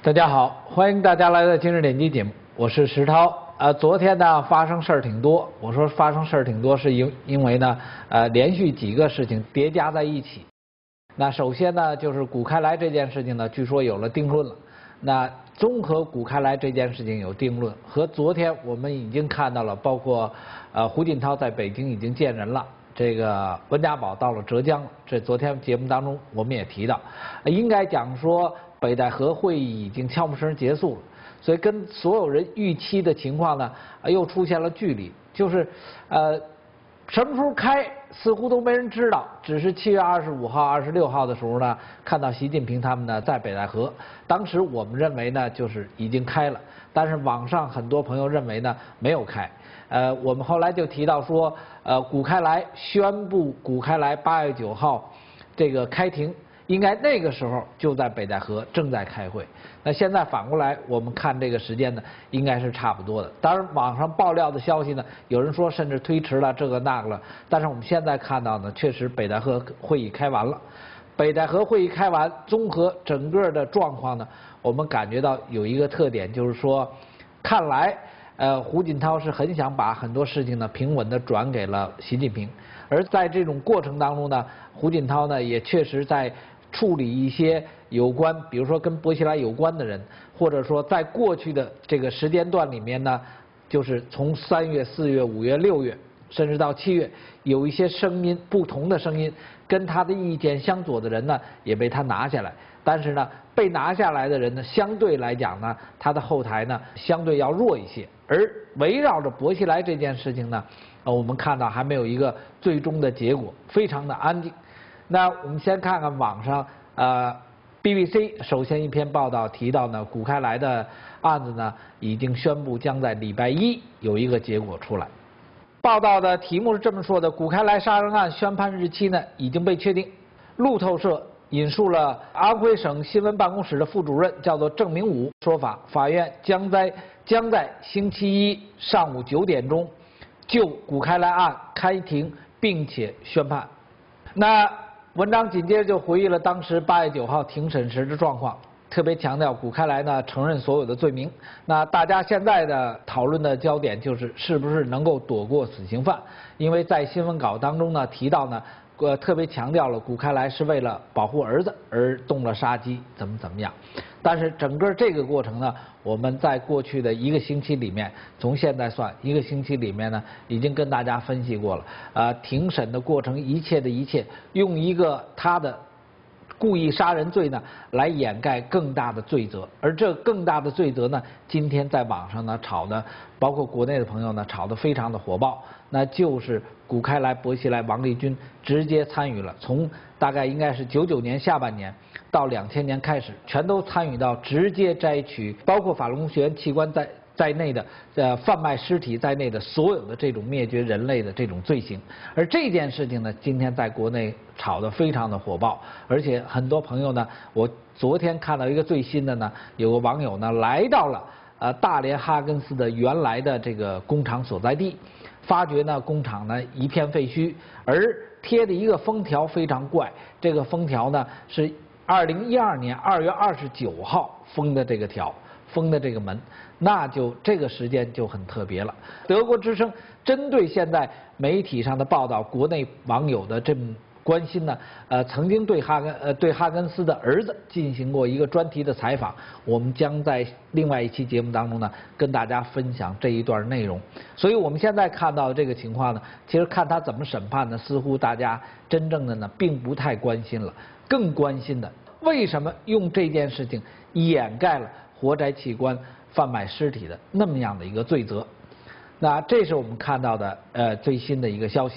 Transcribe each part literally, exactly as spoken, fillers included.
大家好，欢迎大家来到今日点击节目，我是石涛。呃，昨天呢发生事儿挺多，我说发生事儿挺多，是因因为呢，呃，连续几个事情叠加在一起。那首先呢，就是股开来这件事情呢，据说有了定论了。那综合股开来这件事情有定论，和昨天我们已经看到了，包括呃胡锦涛在北京已经见人了。这个温家宝到了浙江了，这昨天节目当中我们也提到，应该讲说北戴河会议已经悄无声结束了，所以跟所有人预期的情况呢，又出现了距离，就是呃什么时候开似乎都没人知道，只是七月二十五号、二十六号的时候呢，看到习近平他们呢在北戴河，当时我们认为呢就是已经开了，但是网上很多朋友认为呢没有开。呃，我们后来就提到说，呃，股开来宣布股开来八月九号这个开庭，应该那个时候就在北戴河正在开会。那现在反过来我们看这个时间呢，应该是差不多的。当然，网上爆料的消息呢，有人说甚至推迟了这个那个了，但是我们现在看到呢，确实北戴河会议开完了。北戴河会议开完，综合整个的状况呢，我们感觉到有一个特点，就是说，看来。呃，胡锦涛是很想把很多事情呢平稳地转给了习近平，而在这种过程当中呢，胡锦涛呢也确实在处理一些有关，比如说跟薄熙来有关的人，或者说在过去的这个时间段里面呢，就是从三月、四月、五月、六月，甚至到七月，有一些声音不同的声音，跟他的意见相左的人呢，也被他拿下来。但是呢，被拿下来的人呢，相对来讲呢，他的后台呢相对要弱一些。而围绕着薄熙来这件事情呢，呃，我们看到还没有一个最终的结果，非常的安静。那我们先看看网上，呃 ，B B C 首先一篇报道提到呢，股开来的案子呢，已经宣布将在礼拜一有一个结果出来。报道的题目是这么说的：股开来杀人案宣判日期呢已经被确定。路透社引述了安徽省新闻办公室的副主任叫做郑明武说法，法院将在将在星期一上午九点钟就股开来案开庭，并且宣判。那文章紧接着就回忆了当时八月九号庭审时的状况，特别强调股开来呢承认所有的罪名。那大家现在的讨论的焦点就是是不是能够躲过死刑犯，因为在新闻稿当中呢提到呢。呃，特别强调了股开来是为了保护儿子而动了杀机，怎么怎么样。但是整个这个过程呢，我们在过去的一个星期里面，从现在算一个星期里面呢，已经跟大家分析过了。呃，庭审的过程，一切的一切，用一个他的故意杀人罪呢来掩盖更大的罪责，而这更大的罪责呢，今天在网上呢炒的，包括国内的朋友呢炒得非常的火爆，那就是股开来、薄熙来、王立军直接参与了，从大概应该是九九年下半年到两千年开始，全都参与到直接摘取，包括法轮功学员器官在。在内的呃贩卖尸体在内的所有的这种灭绝人类的这种罪行，而这件事情呢，今天在国内炒得非常的火爆，而且很多朋友呢，我昨天看到一个最新的呢，有个网友呢来到了呃大连哈根斯的原来的这个工厂所在地，发觉呢工厂呢一片废墟，而贴的一个封条非常怪，这个封条呢是二零一二年二月二十九号封的这个条。封的这个门，那就这个时间就很特别了。德国之声针对现在媒体上的报道，国内网友的这么关心呢，呃，曾经对哈根呃对哈根斯的儿子进行过一个专题的采访，我们将在另外一期节目当中呢跟大家分享这一段内容。所以我们现在看到的这个情况呢，其实看他怎么审判呢，似乎大家真正的呢并不太关心了，更关心的为什么用这件事情掩盖了活摘器官、贩卖尸体的那么样的一个罪责。那这是我们看到的呃最新的一个消息。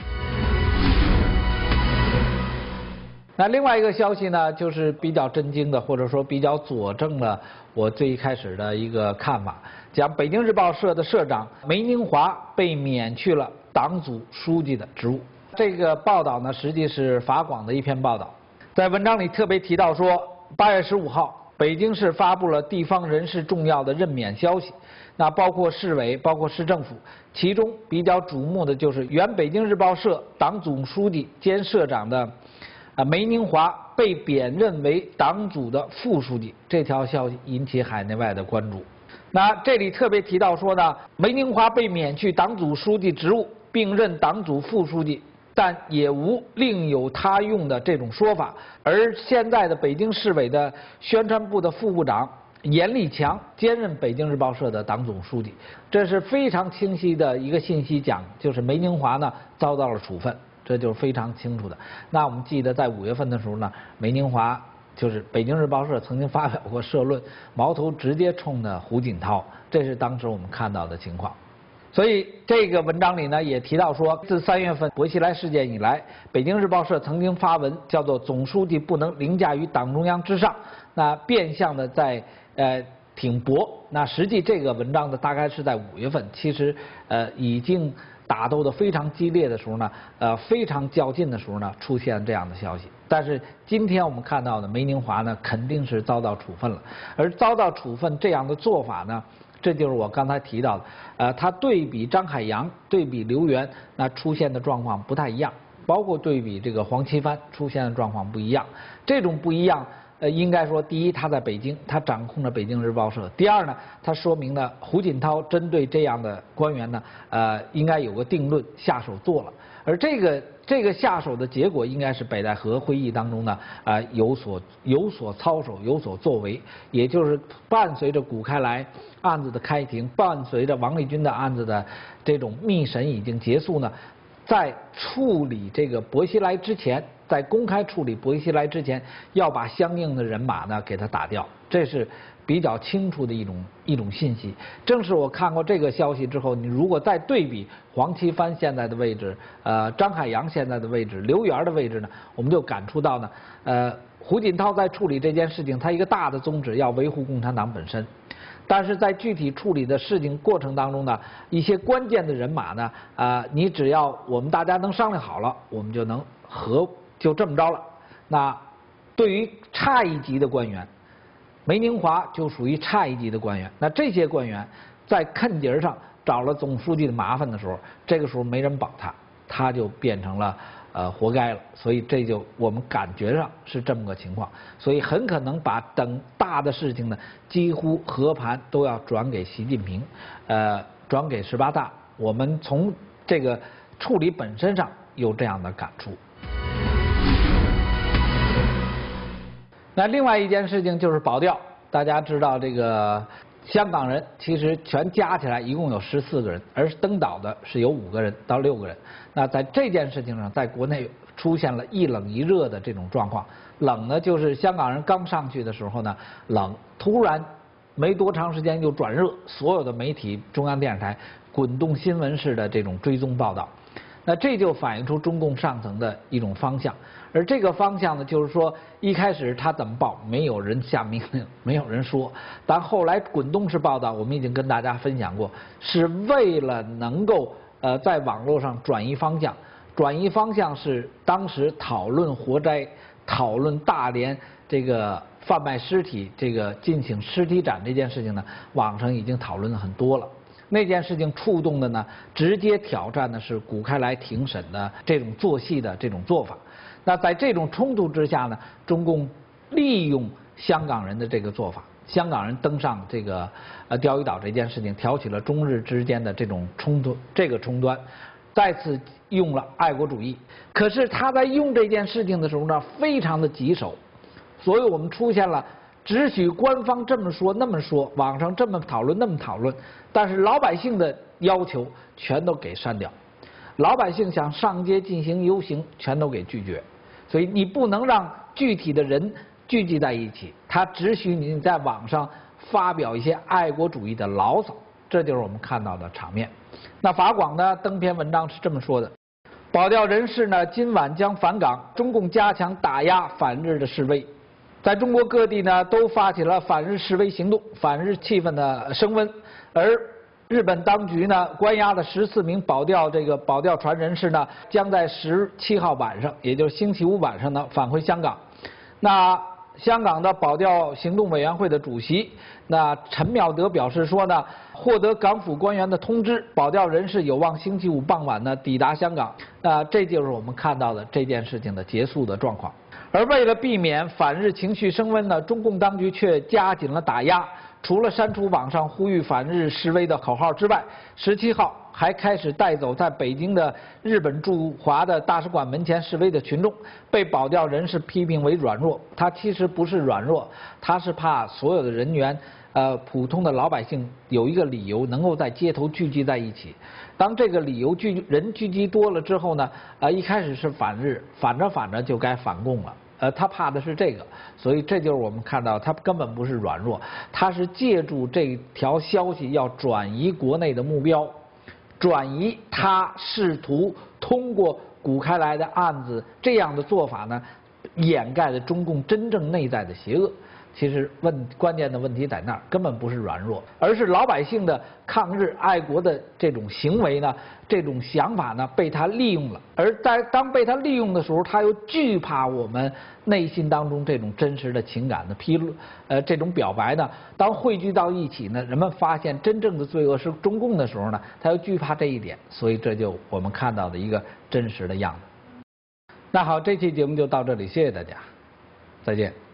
那另外一个消息呢，就是比较震惊的，或者说比较佐证了我最一开始的一个看法，讲北京日报社的社长梅宁华被免去了党组书记的职务。这个报道呢，实际是法广的一篇报道，在文章里特别提到说，八月十五号。北京市发布了地方人事重要的任免消息，那包括市委，包括市政府，其中比较瞩目的就是原北京日报社党总书记兼社长的啊，梅宁华被贬任为党组的副书记，这条消息引起海内外的关注。那这里特别提到说呢，梅宁华被免去党组书记职务，并任党组副书记，但也无另有他用的这种说法。而现在的北京市委的宣传部的副部长严立强兼任北京日报社的党总书记，这是非常清晰的一个信息，讲就是梅宁华呢遭到了处分，这就是非常清楚的。那我们记得在五月份的时候呢，梅宁华就是北京日报社曾经发表过社论，矛头直接冲的胡锦涛，这是当时我们看到的情况。所以这个文章里呢也提到说，自三月份薄熙来事件以来，北京日报社曾经发文叫做总书记不能凌驾于党中央之上，那变相的在呃挺薄。那实际这个文章的大概是在五月份，其实呃已经打斗的非常激烈的时候呢，呃非常较劲的时候呢，出现这样的消息。但是今天我们看到的梅宁华呢，肯定是遭到处分了，而遭到处分这样的做法呢，这就是我刚才提到的，呃，他对比张海洋、对比刘源，那出现的状况不太一样，包括对比这个黄奇帆出现的状况不一样。这种不一样，呃，应该说，第一，他在北京，他掌控着北京日报社；第二呢，他说明了胡锦涛针对这样的官员呢，呃，应该有个定论，下手做了。而这个这个下手的结果，应该是北戴河会议当中呢，啊、呃，有所有所操守，有所作为，也就是伴随着谷开来案子的开庭，伴随着王立军的案子的这种密审已经结束呢，在处理这个薄熙来之前，在公开处理薄熙来之前，要把相应的人马呢给他打掉，这是比较清楚的一种一种信息。正是我看过这个消息之后，你如果再对比黄奇帆现在的位置，呃，张海洋现在的位置，刘源的位置呢，我们就感触到呢，呃，胡锦涛在处理这件事情，他一个大的宗旨要维护共产党本身。但是在具体处理的事情过程当中呢，一些关键的人马呢，啊、呃，你只要我们大家能商量好了，我们就能和就这么着了。那对于差一级的官员，梅宁华就属于差一级的官员。那这些官员在坑节上找了总书记的麻烦的时候，这个时候没人保他，他就变成了呃活该了。所以这就我们感觉上是这么个情况。所以很可能把等大的事情呢，几乎和盘都要转给习近平，呃，转给十八大。我们从这个处理本身上有这样的感触。那另外一件事情就是保钓，大家知道这个香港人其实全加起来一共有十四个人，而登岛的是有五个人到六个人。那在这件事情上，在国内出现了一冷一热的这种状况。冷呢，就是香港人刚上去的时候呢，冷，突然没多长时间就转热，所有的媒体、中央电视台滚动新闻式的这种追踪报道。那这就反映出中共上层的一种方向，而这个方向呢，就是说一开始他怎么报，没有人下命令，没有人说，但后来滚动式报道，我们已经跟大家分享过，是为了能够呃在网络上转移方向，转移方向是当时讨论活摘、讨论大连这个贩卖尸体、这个进行尸体展这件事情呢，网上已经讨论了很多了。那件事情触动的呢，直接挑战的是谷开来庭审的这种做戏的这种做法。那在这种冲突之下呢，中共利用香港人的这个做法，香港人登上这个呃钓鱼岛这件事情，挑起了中日之间的这种冲突，这个冲端，再次用了爱国主义。可是他在用这件事情的时候呢，非常的棘手，所以我们出现了只许官方这么说那么说，网上这么讨论那么讨论，但是老百姓的要求全都给删掉，老百姓想上街进行游行全都给拒绝，所以你不能让具体的人聚集在一起，他只许你在网上发表一些爱国主义的牢骚，这就是我们看到的场面。那法广呢登篇文章是这么说的：保钓人士呢今晚将返港，中共加强打压反日的示威。在中国各地呢，都发起了反日示威行动，反日气氛的升温。而日本当局呢，关押的十四名保钓这个保钓船人士呢，将在十七号晚上，也就是星期五晚上呢，返回香港。那香港的保钓行动委员会的主席那陈妙德表示说呢，获得港府官员的通知，保钓人士有望星期五傍晚呢抵达香港。那这就是我们看到的这件事情的结束的状况。 而为了避免反日情绪升温呢，中共当局却加紧了打压。除了删除网上呼吁反日示威的口号之外，十七号还开始带走在北京的日本驻华的大使馆门前示威的群众。被保钓人士批评为软弱，他其实不是软弱，他是怕所有的人员。呃，普通的老百姓有一个理由能够在街头聚集在一起。当这个理由聚人聚集多了之后呢，呃，一开始是反日，反着反着就该反共了。呃，他怕的是这个，所以这就是我们看到他根本不是软弱，他是借助这条消息要转移国内的目标，转移他试图通过鼓开来的案子这样的做法呢，掩盖了中共真正内在的邪恶。其实问关键的问题在那儿，根本不是软弱，而是老百姓的抗日爱国的这种行为呢，这种想法呢被他利用了。而在当被他利用的时候，他又惧怕我们内心当中这种真实的情感的披露，呃，这种表白呢，当汇聚到一起呢，人们发现真正的罪恶是中共的时候呢，他又惧怕这一点，所以这就我们看到的一个真实的样子。那好，这期节目就到这里，谢谢大家，再见。